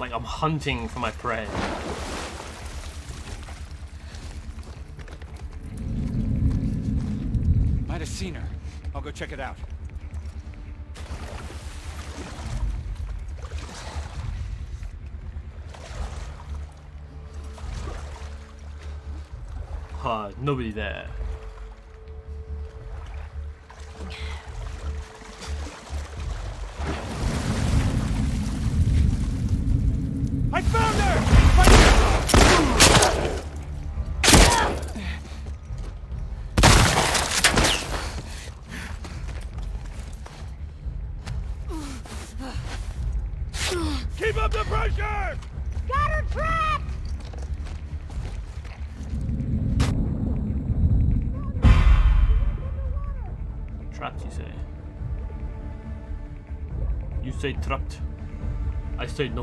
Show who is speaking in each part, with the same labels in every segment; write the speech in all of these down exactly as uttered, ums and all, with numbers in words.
Speaker 1: like I'm hunting for my prey.
Speaker 2: Might have seen her. I'll go check it out.
Speaker 1: Uh, nobody there.
Speaker 2: I found her! Keep up the pressure!
Speaker 3: Got her trapped!
Speaker 1: Trapped, you say? You say trapped. I say no.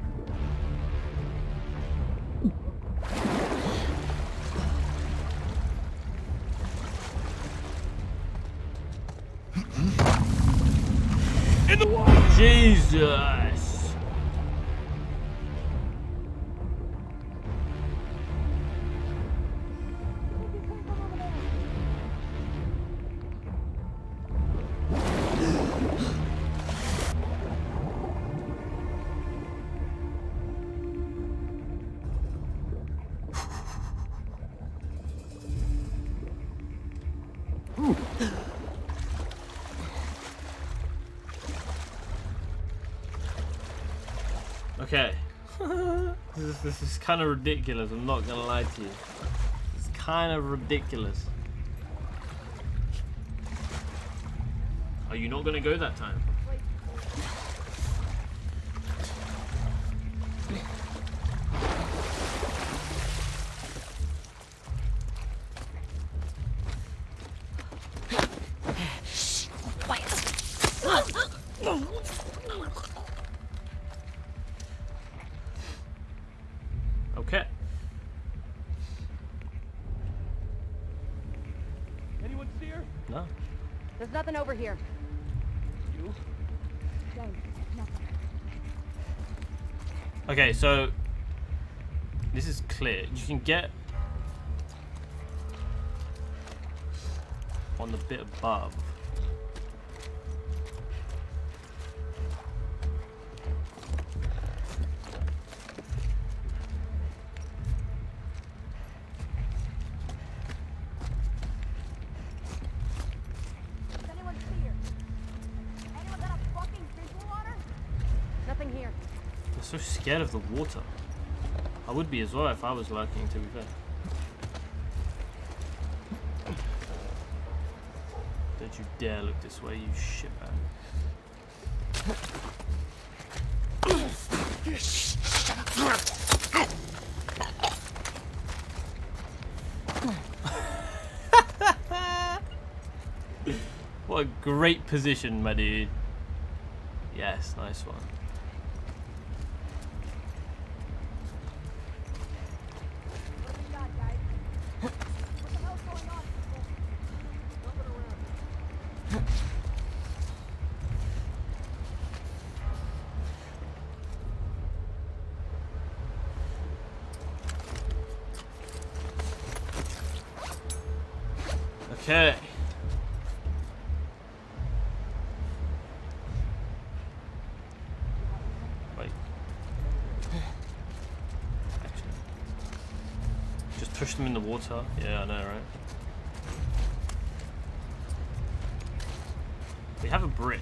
Speaker 2: In the water!
Speaker 1: Jesus! Okay. this is, this is kind of ridiculous, I'm not gonna lie to you. It's kind of ridiculous. Are you not gonna go that time? Okay.
Speaker 2: Anyone see her?
Speaker 1: No.
Speaker 3: There's nothing over here.
Speaker 2: You?
Speaker 3: James, nothing.
Speaker 1: Okay, so this is clear. You can get on the bit above. So scared of the water. I would be as well if I was lurking, to be fair. Don't you dare look this way, you shitbag. What a great position, my dude. Yes, nice one. Okay. Wait. Actually. Just push them in the water. Yeah, I know, right? We have a brick.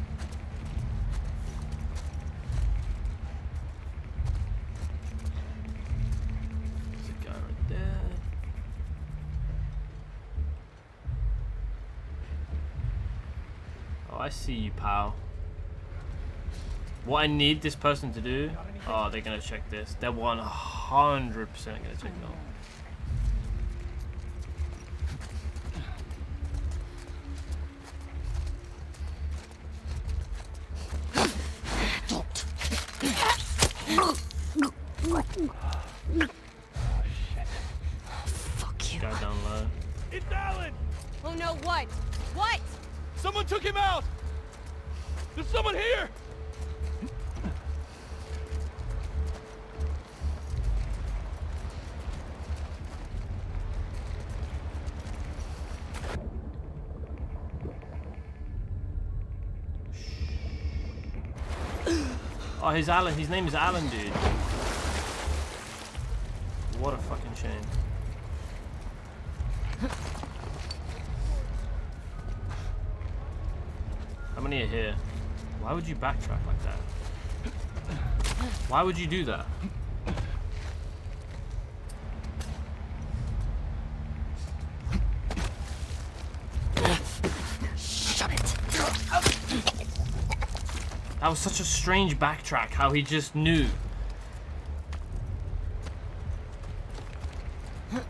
Speaker 1: There's a guy right there. I see you, pal. What I need this person to do... Oh, they're gonna check this. They're one hundred percent gonna check that.
Speaker 3: Fuck you.
Speaker 1: Guy down low.
Speaker 2: It's Alan!
Speaker 3: Oh no, what? What?
Speaker 2: Someone took him out! There's someone here!
Speaker 1: Oh, his Alan. His name is Alan, dude. What a fucking shame. How many are here? Why would you backtrack like that? Why would you do that?
Speaker 3: Shut it.
Speaker 1: That was such a strange backtrack, how he just knew. That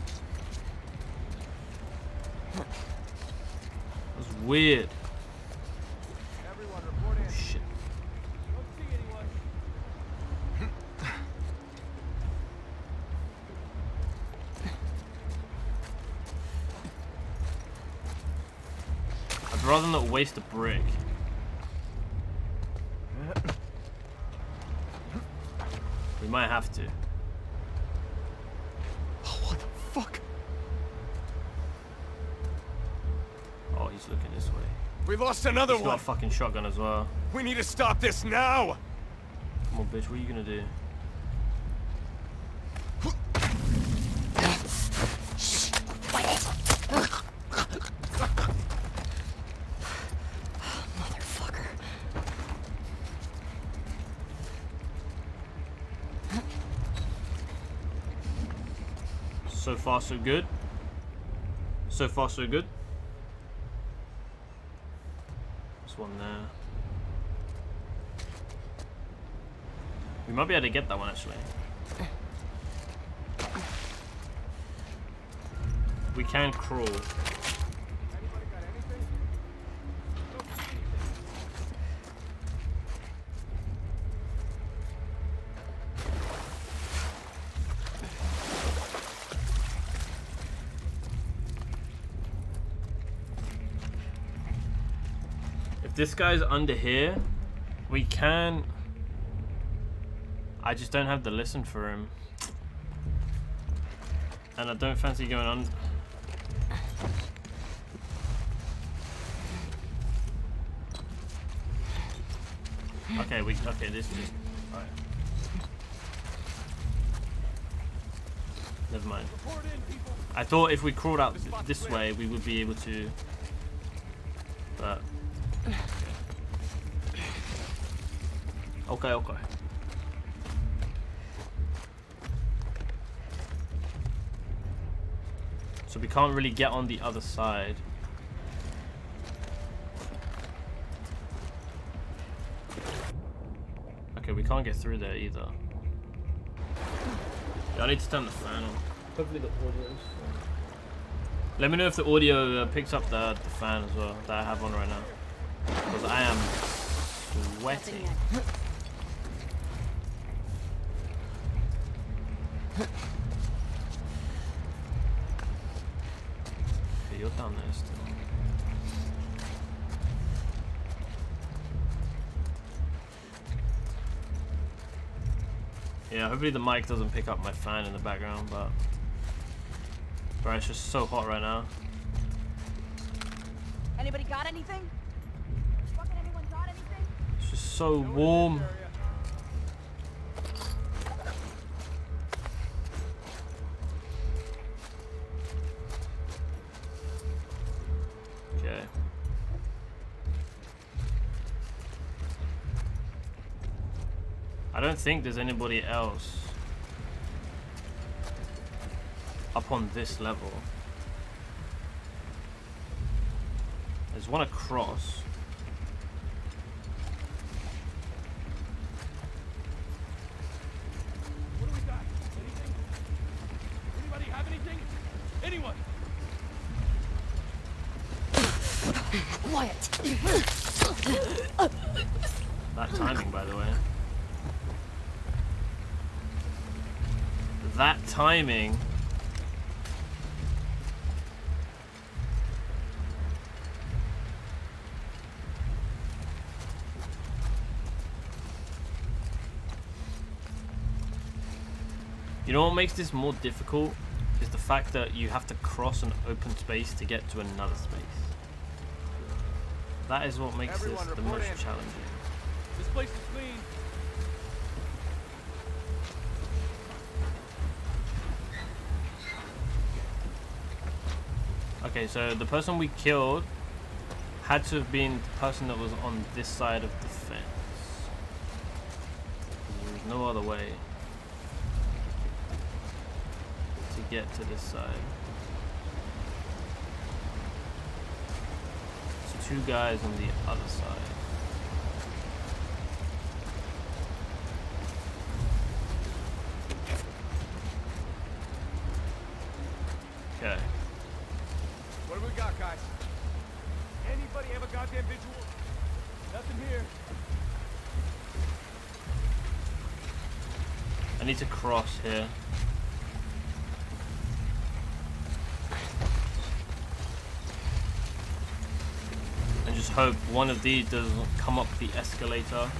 Speaker 1: was weird.
Speaker 2: Everyone report in.
Speaker 1: Oh, shit.
Speaker 2: Don't see anyone.
Speaker 1: I'd rather not waste a brick. We might have to.
Speaker 4: Oh, what the fuck?
Speaker 1: Oh, he's looking this way.
Speaker 4: We lost another
Speaker 1: He's got
Speaker 4: one.
Speaker 1: a fucking shotgun as well.
Speaker 4: We need to stop this now.
Speaker 1: Come on, bitch, what are you gonna do?
Speaker 3: Motherfucker.
Speaker 1: So far, so good. So far, so good. There's one there. We might be able to get that one actually. We can crawl.
Speaker 2: Anybody got anything? Don't see anything.
Speaker 1: If this guy's under here, we can. I just don't have the listen for him. And I don't fancy going on. Okay, we okay, this just alright. Never mind.
Speaker 2: Report in, people.
Speaker 1: I thought if we crawled out th this way we would be able to, but okay, okay. So we can't really get on the other side. Okay, we can't get through there either. Yeah, I need to turn the fan on. Hopefully the audio is fine. Let me know if the audio uh, picks up the, the fan as well that I have on right now. Because I am sweating. Okay, you're down there still. Yeah, hopefully the mic doesn't pick up my fan in the background, but bro, it's just so hot right now.
Speaker 3: Anybody got anything? Fucking anyone got anything?
Speaker 1: It's just so warm. Okay. I don't think there's anybody else up on this level. There's one across.
Speaker 2: What do we got? Anything? Anybody have anything? Anyone?
Speaker 3: Quiet.
Speaker 1: That timing, by the way. That timing. You know what makes this more difficult is the fact that you have to cross an open space to get to another space. That is what makes
Speaker 2: Everyone
Speaker 1: this the
Speaker 2: report
Speaker 1: most
Speaker 2: in.
Speaker 1: challenging.
Speaker 2: This place is clean.
Speaker 1: Okay, so the person we killed had to have been the person that was on this side of the fence. There's no other way to get to this side. So two guys on the other side. Okay.
Speaker 4: What do we got, guys? Anybody have a goddamn visual?
Speaker 2: Nothing here.
Speaker 1: I need to cross here. And just hope one of these doesn't come up the escalator.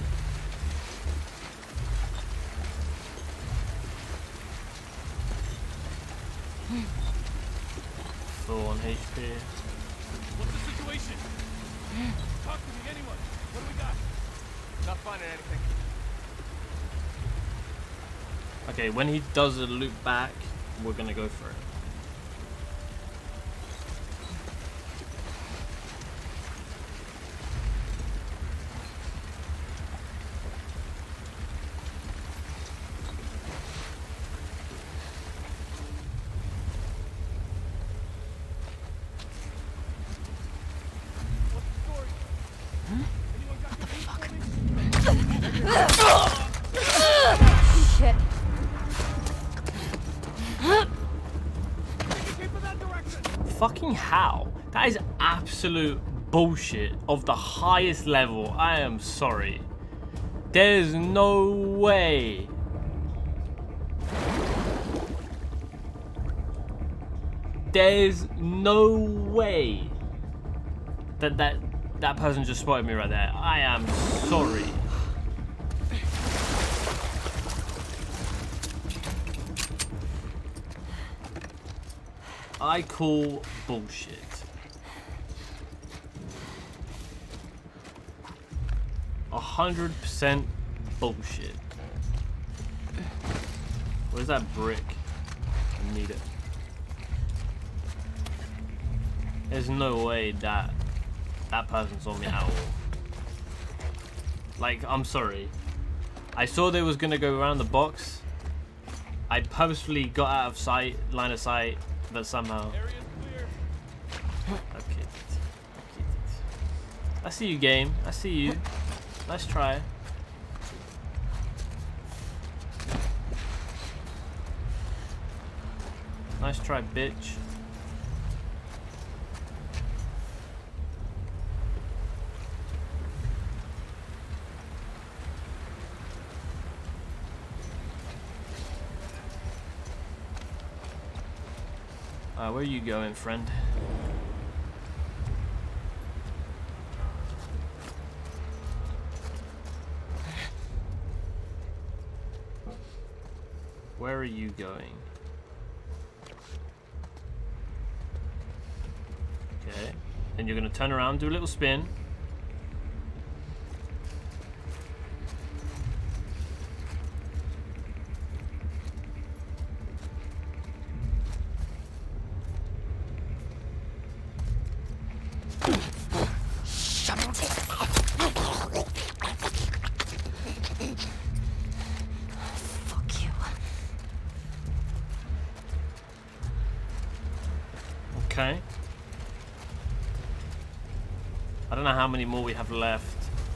Speaker 1: Full on H P.
Speaker 2: What's the situation? Talk to me, anyone. What do we got?
Speaker 4: Not finding anything.
Speaker 1: Okay, when he does a loop back, we're gonna go for it.
Speaker 2: What's the story? Anyone got the fuck?
Speaker 3: Shit.
Speaker 1: Fucking how? That is absolute bullshit of the highest level. I am sorry. There's no way. There's no way that that that person just spotted me right there. I am sorry. I call bullshit. A hundred percent bullshit. Where's that brick? I need it. There's no way that that person's on me at all. Like, I'm sorry. I saw they was gonna go around the box. I purposefully got out of sight, line of sight, but somehow.
Speaker 2: Area's clear.
Speaker 1: Okay. I see you, game. I see you. Nice try. Nice try, bitch. Uh, where are you going, friend? Where are you going? Okay. Then you're gonna turn around, do a little spin. Okay. I don't know how many more we have left.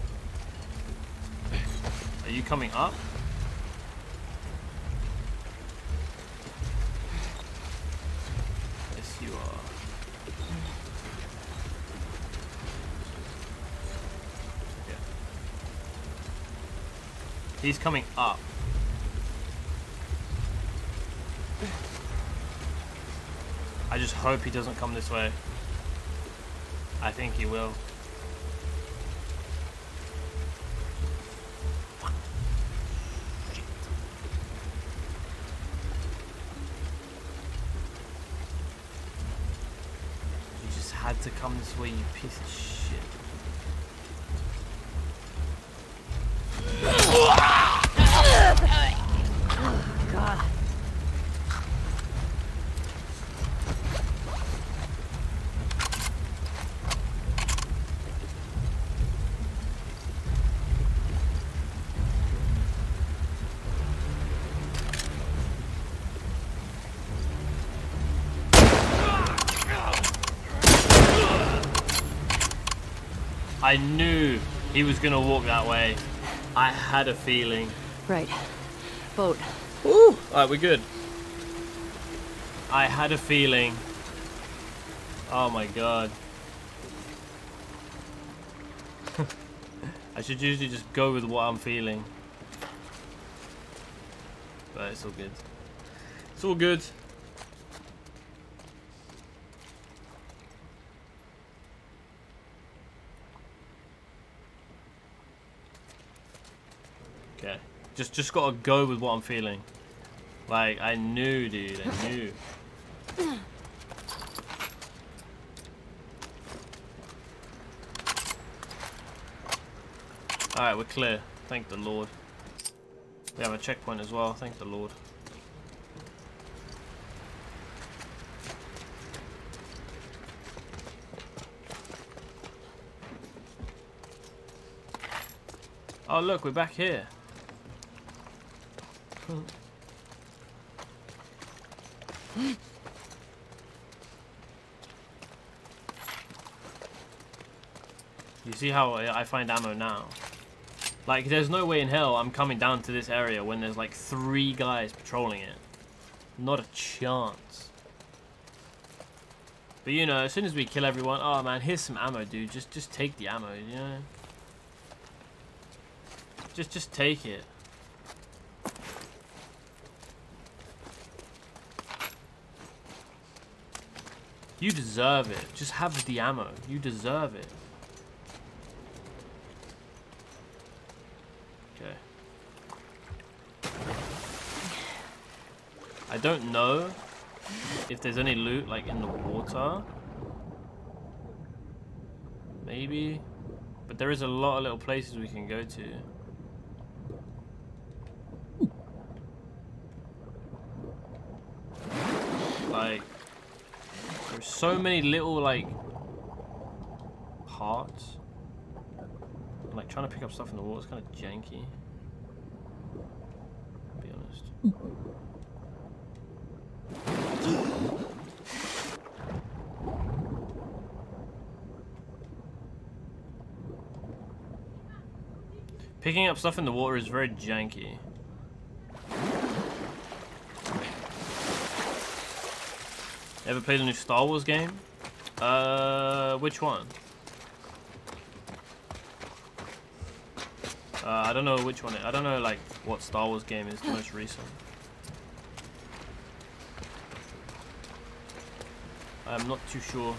Speaker 1: Are you coming up? Yes, you are. Yeah. He's coming up. I just hope he doesn't come this way. I think he will. You just had to come this way, you piece of shit.
Speaker 3: God.
Speaker 1: I knew he was gonna walk that way. I had a feeling.
Speaker 5: Right. Boat.
Speaker 1: Woo! Alright, we're good. I had a feeling. Oh my god. I should usually just go with what I'm feeling. But it's all good. It's all good. Okay. Just just gotta go with what I'm feeling. Like, I knew, dude. I knew. Alright, we're clear. Thank the Lord. We have a checkpoint as well. Thank the Lord. Oh, look, we're back here. You see how I find ammo now? Like, there's no way in hell I'm coming down to this area when there's like three guys patrolling it. Not a chance. But you know, as soon as we kill everyone, oh man, here's some ammo, dude. Just just take the ammo, you know? Just just take it. You deserve it. Just have the ammo. You deserve it. Okay. I don't know if there's any loot like in the water. Maybe. But there is a lot of little places we can go to. Like, there's so many little like parts. Like trying to pick up stuff in the water is kind of janky. To be honest. Picking up stuff in the water is very janky. Ever played a new Star Wars game? Uh, which one? Uh, I don't know which one. I don't know like what Star Wars game is the most recent. I'm not too sure.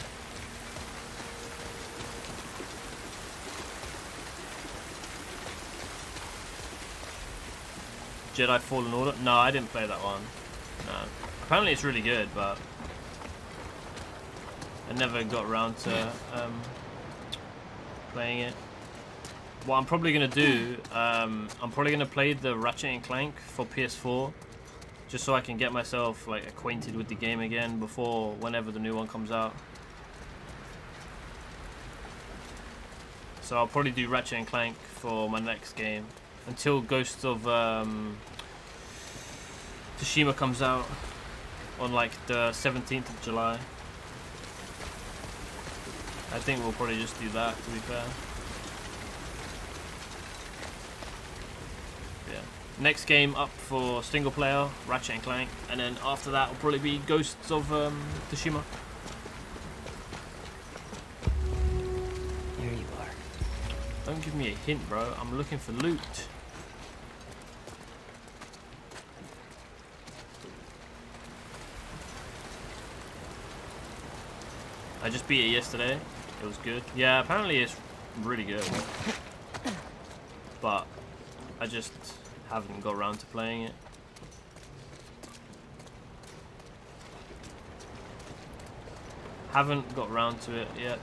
Speaker 1: Jedi Fallen Order? No, I didn't play that one. No. Apparently it's really good, but I never got around to um, playing it. What I'm probably gonna do, um, I'm probably gonna play the Ratchet and Clank for P S four, just so I can get myself like acquainted with the game again before whenever the new one comes out. So I'll probably do Ratchet and Clank for my next game until Ghosts of um, Tsushima comes out on like the seventeenth of July. I think we'll probably just do that, to be fair. Yeah. Next game up for single player, Ratchet and Clank, and then after that will probably be Ghosts of um, Tsushima.
Speaker 5: Here you are.
Speaker 1: Don't give me a hint, bro. I'm looking for loot. I just beat it yesterday. It was good. Yeah, apparently it's really good. But I just haven't got around to playing it. Haven't got around to it yet.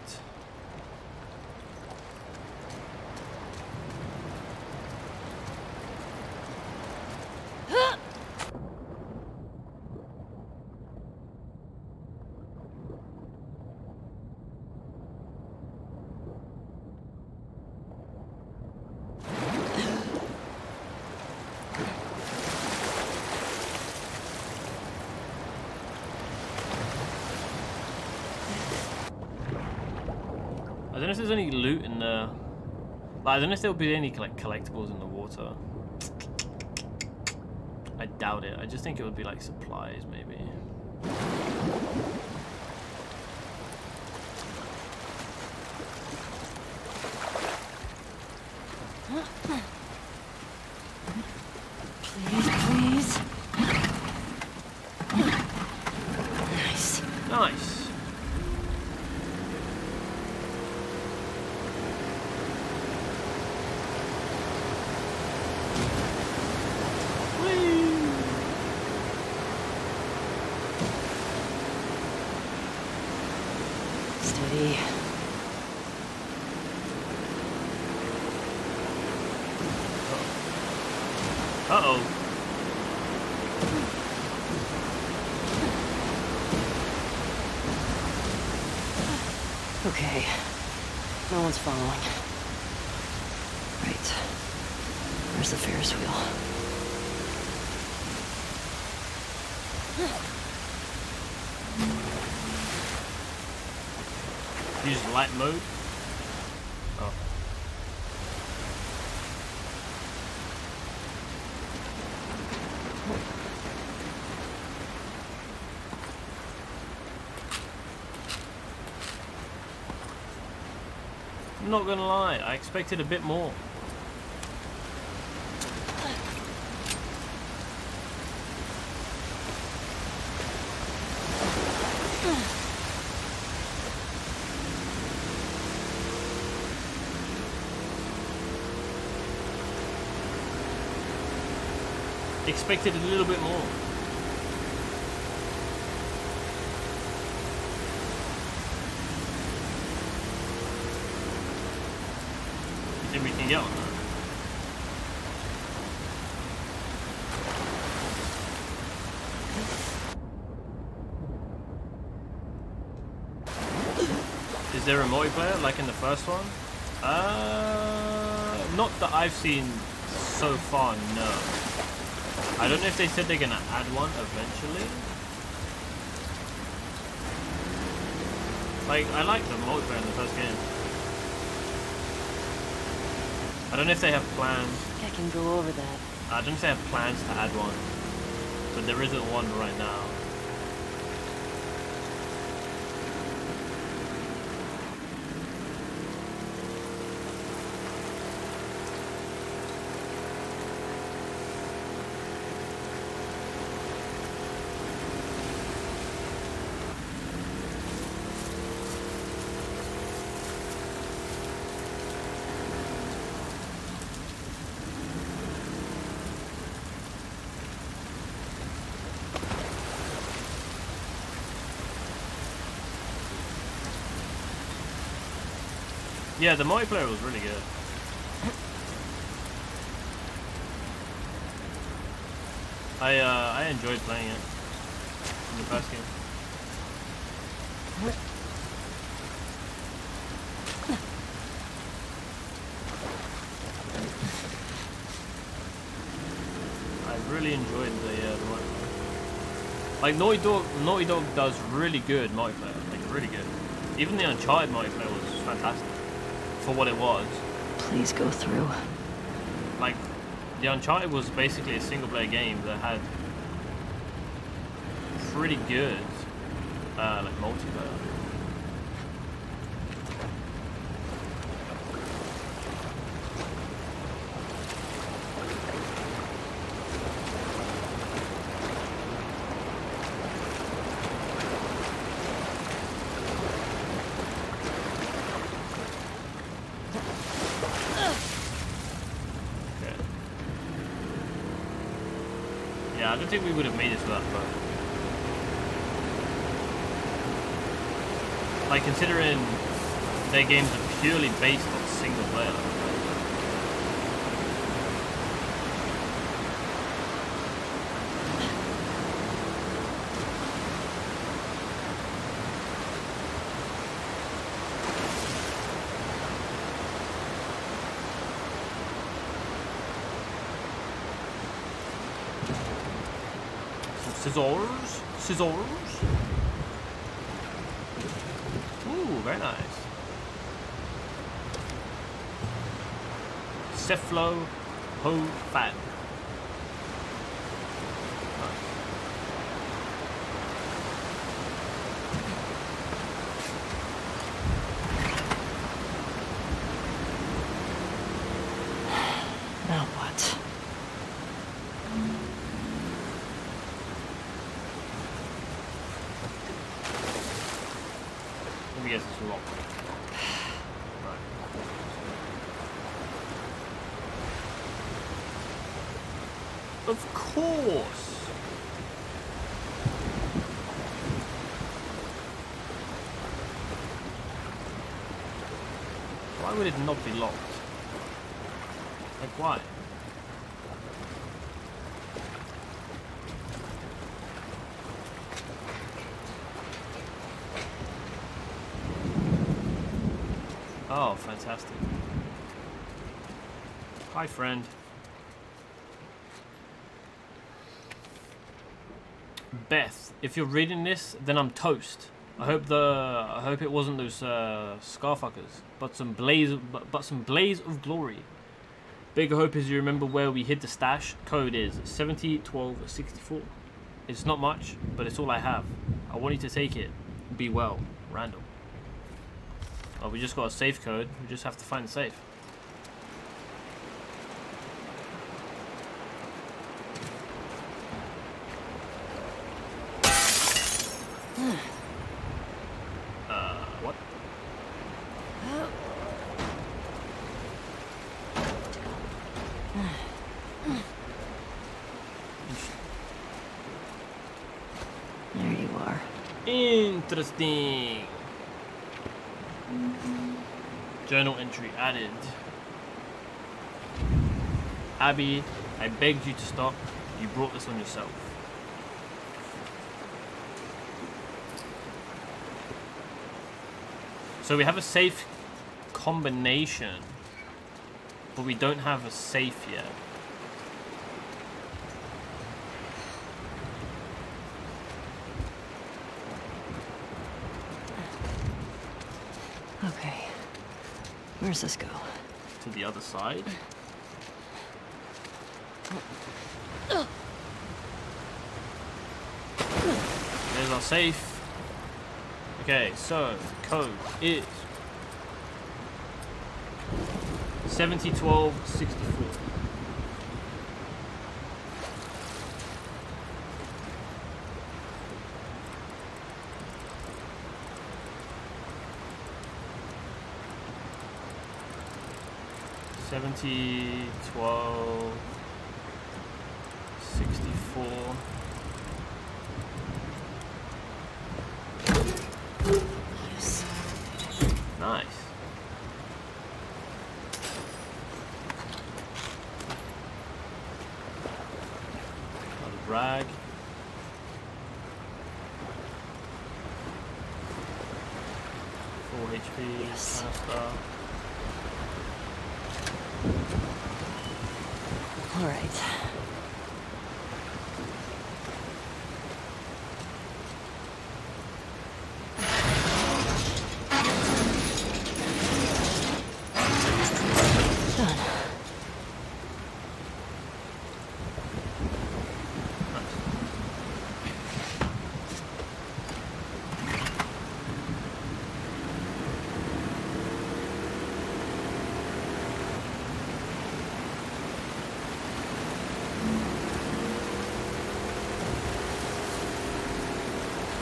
Speaker 1: I don't know if there's any loot in the... Like, I don't know if there'll be any like collectibles in the water. I doubt it. I just think it would be like supplies, maybe.
Speaker 5: Please, please. Nice.
Speaker 1: Nice.
Speaker 5: Steady.
Speaker 1: Uh-oh.
Speaker 5: Okay. No one's following. Right. Where's the Ferris wheel?
Speaker 1: Use light mode. Oh. I'm not gonna lie, I expected a bit more. Expected a little bit more. You think we can get on that? Is there a multiplayer like in the first one? Uh, not that I've seen so far, no. I don't know if they said they're gonna add one eventually. Like, I like the multiplayer in the first game. I don't know if they have plans.
Speaker 5: I can go over that.
Speaker 1: I don't know if they have plans to add one, but there isn't one right now. Yeah, the multiplayer was really good. I uh, I enjoyed playing it in the first game. I really enjoyed the uh, the multiplayer. Like Naughty Dog, Naughty Dog does really good multiplayer, like really good. Even the Uncharted multiplayer was fantastic. For what it was.
Speaker 5: Please go through.
Speaker 1: Like, the Uncharted was basically a single player game that had pretty good uh, like multiplayer. Yeah, I don't think we would have made it to that far. Like, considering their games are purely based on single player. Scissors, scissors. Ooh, very nice. Cephalo Ho Fan.
Speaker 5: Now what?
Speaker 1: Let me guess it's locked. Right. Of course. Why would it not be locked? Like why? Oh, fantastic. Hi, friend. Beth, if you're reading this, then I'm toast. I hope the I hope it wasn't those uh, scarfuckers, but some blaze but, but some blaze of glory. Big hope is you remember where we hid the stash. Code is seventy twelve sixty-four. It's not much, but it's all I have. I want you to take it. Be well, Randall. Oh, we just got a safe code. We just have to find the safe. uh, what?
Speaker 5: There you are.
Speaker 1: Interesting. Journal entry added. Abby, I begged you to stop. You brought this on yourself. So we have a safe combination, but we don't have a safe yet.
Speaker 5: Okay. Where's this go?
Speaker 1: To the other side. There's our safe. Okay, so code is seventy twelve sixty-four. Seventy twelve sixty-four.
Speaker 5: Yes.
Speaker 1: Nice. Another rag. Full H P.
Speaker 5: Yes.
Speaker 1: Canister.
Speaker 5: All right.